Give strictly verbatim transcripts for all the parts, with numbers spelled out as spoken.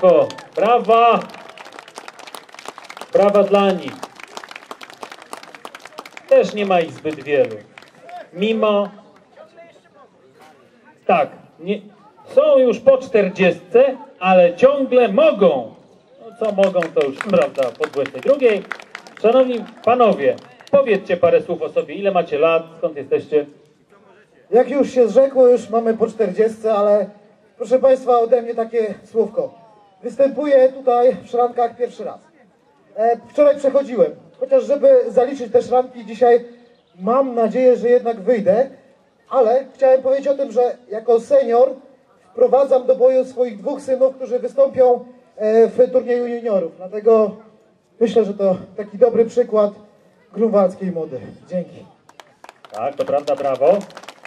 Państwo, brawa! Brawa dla nich. Też nie ma ich zbyt wielu. Mimo... Tak, nie, są już po czterdziestce, ale ciągle mogą. No co mogą, to już prawda, po dwudziestej drugiej. Szanowni panowie, powiedzcie parę słów o sobie. Ile macie lat? Skąd jesteście? Jak już się zrzekło, już mamy po czterdziestce, ale proszę Państwa, ode mnie takie słówko. Występuję tutaj w szrankach pierwszy raz. E, wczoraj przechodziłem, chociaż żeby zaliczyć te szranki dzisiaj, mam nadzieję, że jednak wyjdę, ale chciałem powiedzieć o tym, że jako senior wprowadzam do boju swoich dwóch synów, którzy wystąpią e, w turnieju juniorów. Dlatego myślę, że to taki dobry przykład grunwaldzkiej mody. Dzięki. Tak, to prawda, brawo.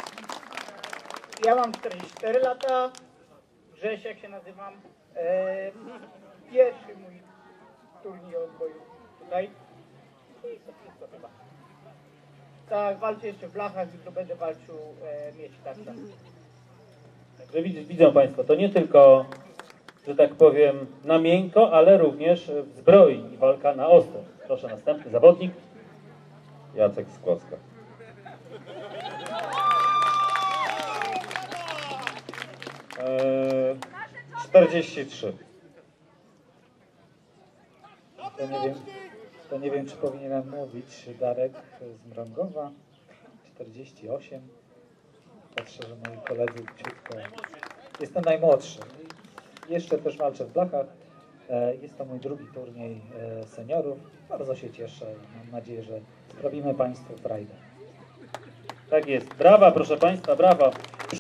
Ja mam czterdzieści cztery lata, Grzesiek się nazywam. E, pierwszy mój turniej odboju tutaj. I to wszystko chyba. Tak, walczę jeszcze w blachach, jutro będę walczył e, mieć tarczę. Także widzą Państwo, to nie tylko, że tak powiem, na miękko, ale również w zbroi i walka na ostro. Proszę, następny zawodnik. Jacek Skłoska. Eee, czterdzieści trzy. To nie wiem, to nie wiem, czy powinienem mówić. Darek z Mrągowa, czterdzieści osiem. Patrzę, że moi koledzy ciutko. Jestem najmłodszy. Jeszcze też walczę w blachach. Jest to mój drugi turniej seniorów. Bardzo się cieszę i mam nadzieję, że sprawimy Państwu frajdę. Tak jest. Brawa, proszę Państwa, brawa.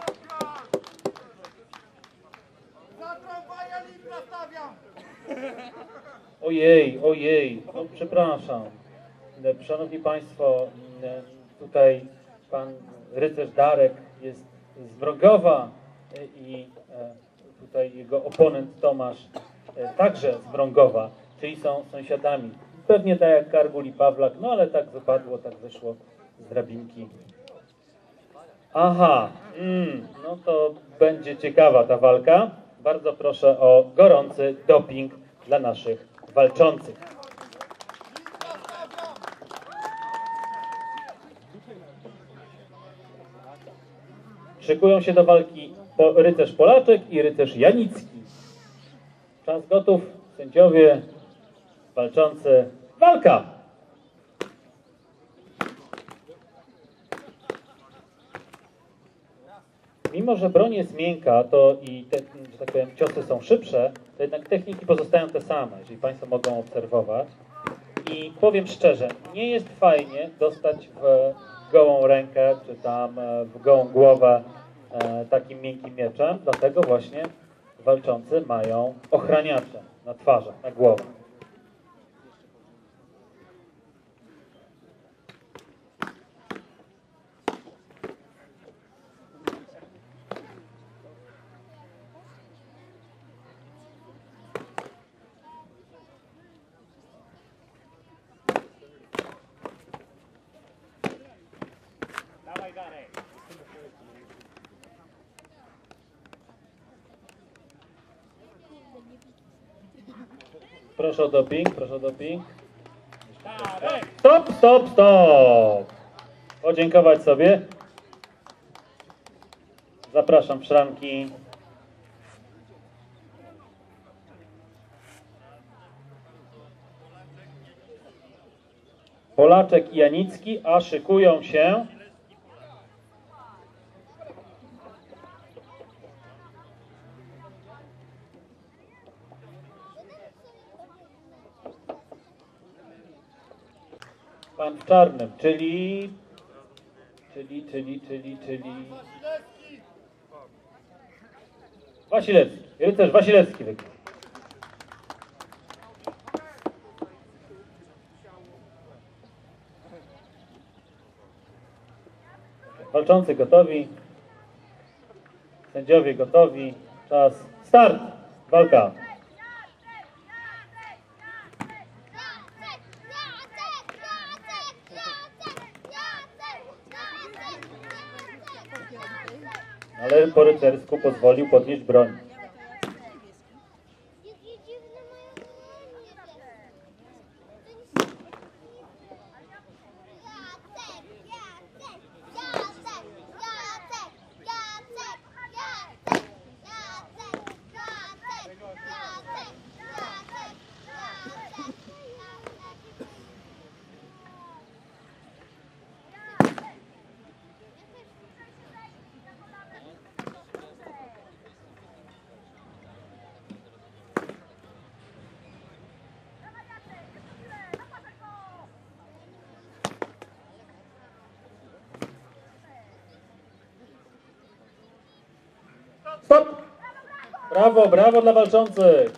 Ojej, ojej, no, przepraszam. Szanowni Państwo, tutaj pan rycerz Darek jest z Mrągowa i tutaj jego oponent Tomasz także z Mrągowa, czyli są sąsiadami. Pewnie tak jak Kargul i Pawlak, no ale tak wypadło, tak wyszło z drabinki. Aha, mm, no to będzie ciekawa ta walka. Bardzo proszę o gorący doping dla naszych walczących. Szykują się do walki po, rycerz Polaczek i rycerz Janicki. Czas gotów, sędziowie, walczący, walka! Mimo że broń jest miękka, to i te, że tak powiem, ciosy są szybsze, to jednak techniki pozostają te same, jeżeli Państwo mogą obserwować. I powiem szczerze, nie jest fajnie dostać w gołą rękę, czy tam w gołą głowę e, takim miękkim mieczem, dlatego właśnie walczący mają ochraniacze na twarzach, na głowę. Proszę o doping, proszę o doping. Stop, stop, stop! Podziękować sobie. Zapraszam w szranki. Polaczek i Janicki, a szykują się pan w czarnym, czyli, czyli, czyli, czyli, czyli... Wasilewski, rycerz Wasilewski wygrał. Walczący gotowi, sędziowie gotowi, czas, start, walka. Ale po rycersku pozwolił podnieść broń. Brawo, brawo dla walczących.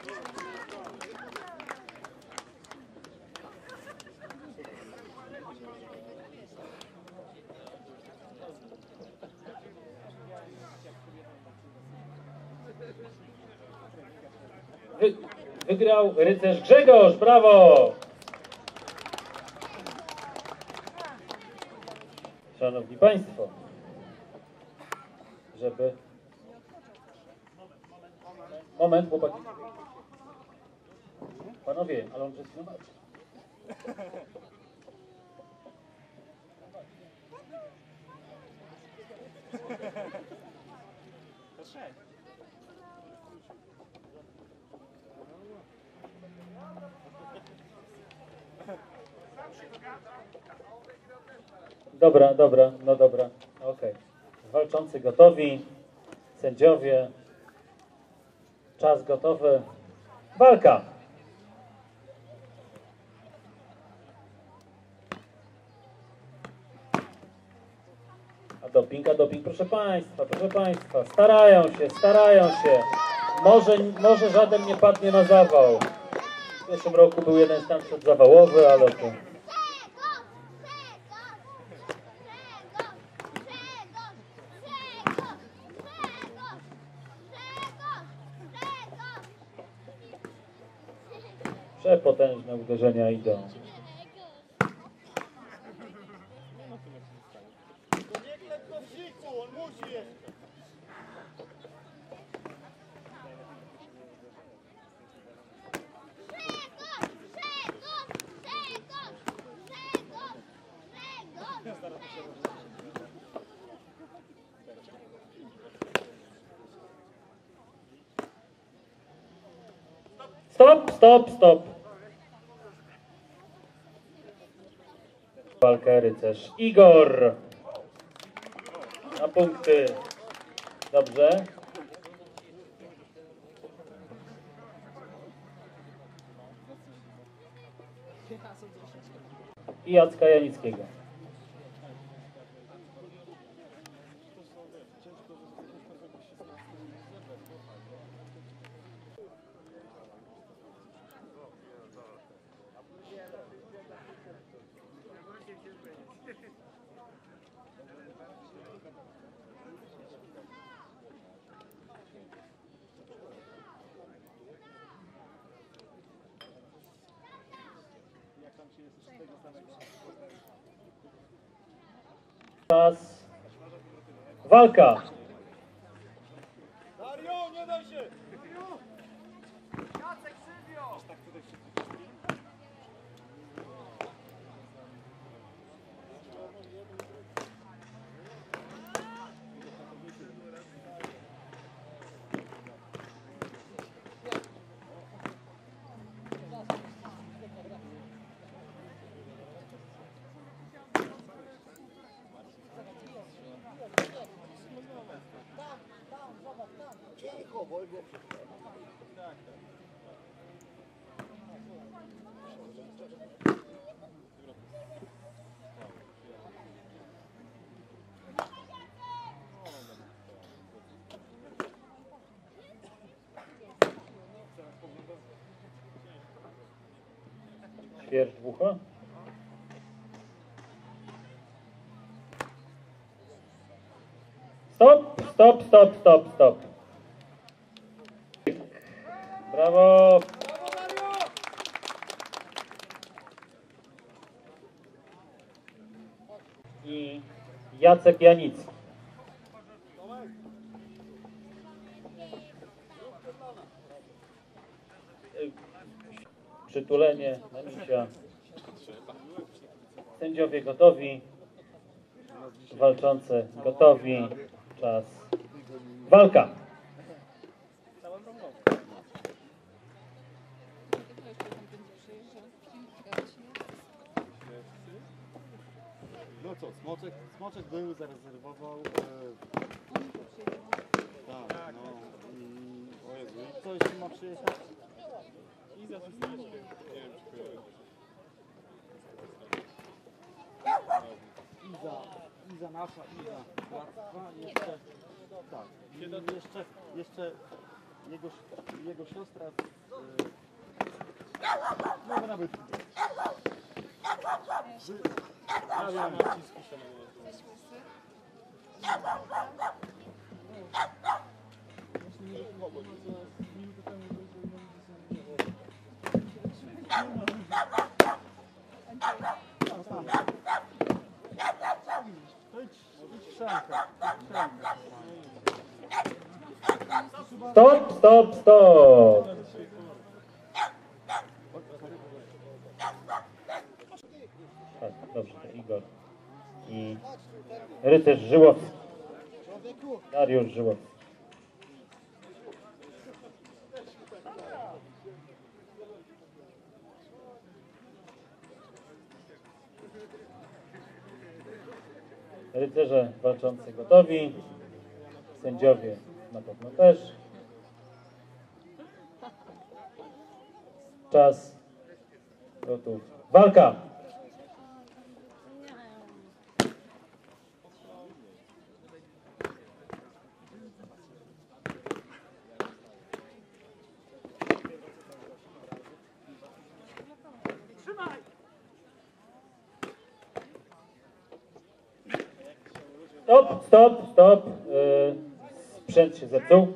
Wy, wygrał rycerz Grzegorz, brawo! Szanowni Państwo, żeby... Moment, chłopaki. Panowie, ale on przez chwilę walczy. Dobra, dobra, no dobra, okej. Walczący gotowi, sędziowie, czas gotowy, walka! A doping, a doping, proszę Państwa, proszę Państwa, starają się, starają się. Może, może żaden nie padnie na zawał. W pierwszym roku był jeden stan przedzawałowy, ale to... Przepotężne uderzenia idą. Stop, stop, stop. Walkę rycerz Igor. Na punkty. Dobrze. I Jacka Janickiego. Czas. Walka. Dario, nie daj się! Świercz w ucho. Stop, stop, stop, stop, stop. Brawo. I Jacek Janicki. Przytulenie na misia. Sędziowie gotowi. Walczący gotowi. Czas. Walka. No co, Smoczek, Smoczek był, zarezerwował. E, tak, no. Mm, o Jezu, co jeszcze ma przyjechać? Iza wszystkiego. Nie wiem, czy kojarzy. Iza, Iza nasza, Iza. Łatwa, jeszcze. Tak. I jeszcze, jeszcze Jego, jego siostra... Yy, no nawet... Ja wiem, naciski się Stop, stop, stop. Tak, dobrze, to Igor. I rycerz Żyłowski. Dariusz Żyłowski. Rycerze walczący gotowi. Sędziowie na pewno też. Czas. Gotów. Walka! Stop, stop, stop. Yy, sprzęt się zepsuł.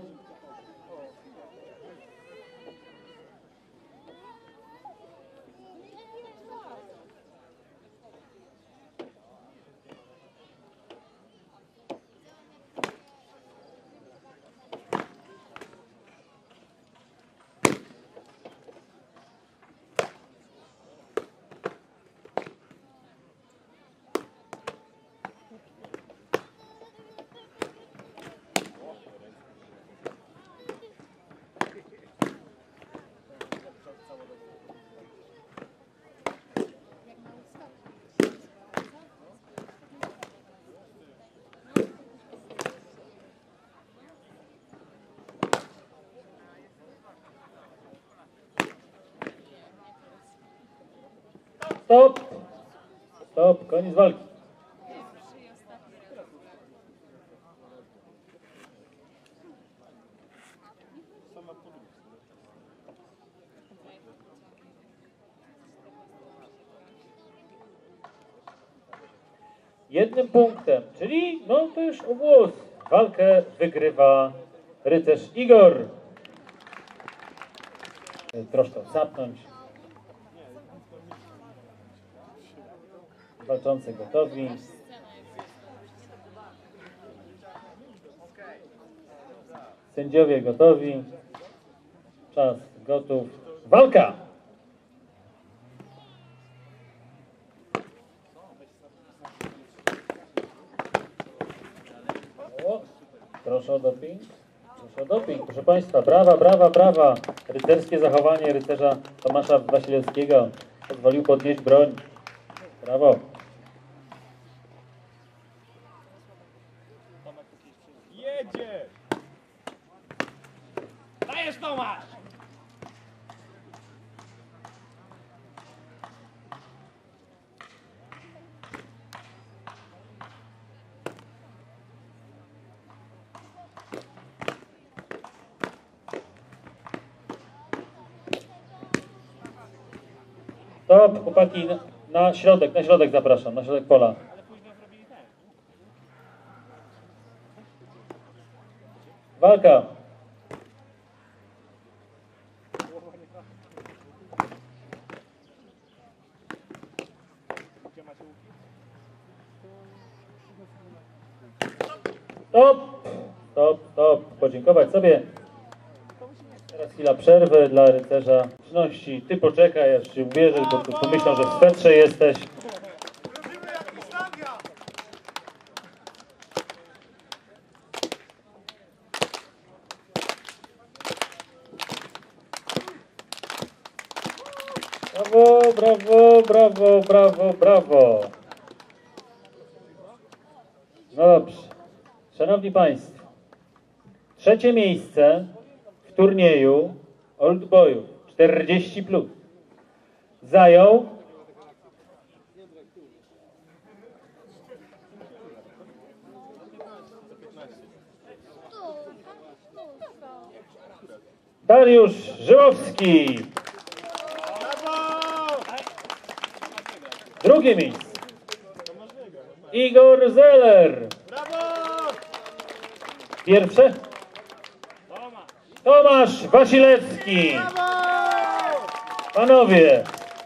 Stop! Stop, koniec walki. Jednym punktem, czyli no to już o włos. Walkę wygrywa rycerz Igor. Troszkę zapnąć. Walczący gotowi. Sędziowie gotowi. Czas gotów. Walka! O, proszę o doping. Proszę o doping. Proszę Państwa, brawa, brawa, brawa. Rycerskie zachowanie rycerza Tomasza Wasilewskiego pozwolił podnieść broń. Brawo. Jedzie! Dajesz, Tomasz! Stop, chłopaki, na, na środek, na środek zapraszam, na środek pola. Walka. Stop, stop, stop. Podziękować sobie. Teraz chwila przerwy dla rycerza czynności. Ty poczekaj, aż się ubierzesz, bo tu pomyślą, że w swetrze jesteś. Brawo, brawo, brawo, brawo, brawo. No dobrze. Szanowni Państwo, trzecie miejsce w turnieju Old Boyów czterdzieści plus zajął Dariusz Żyłowski. Drugie miejsce. Igor Zeller. Pierwsze. Tomasz Wasilewski. Panowie.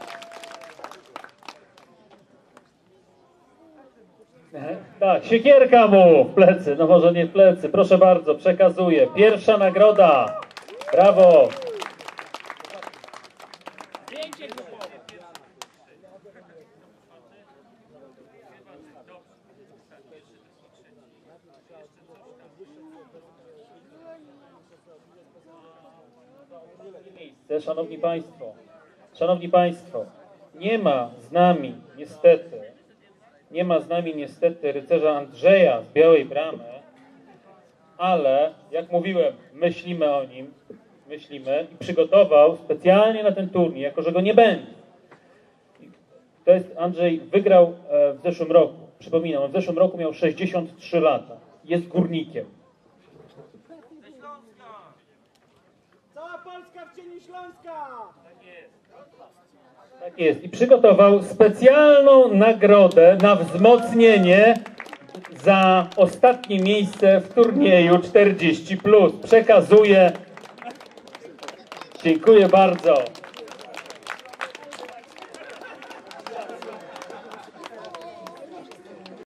Tak, siekierka mu w plecy, no może nie w plecy, proszę bardzo, przekazuję. Pierwsza nagroda. Brawo. Miejsce, szanowni państwo, szanowni państwo, nie ma z nami niestety, nie ma z nami niestety rycerza Andrzeja z Białej Bramy, ale jak mówiłem, myślimy o nim, myślimy i przygotował specjalnie na ten turniej, jako że go nie będzie. To jest, Andrzej wygrał w zeszłym roku, przypominam, on w zeszłym roku miał sześćdziesiąt trzy lata, jest górnikiem. Cała Polska w cieniu Śląska! Tak jest. I przygotował specjalną nagrodę na wzmocnienie za ostatnie miejsce w turnieju czterdzieści plus. Przekazuję. Dziękuję bardzo.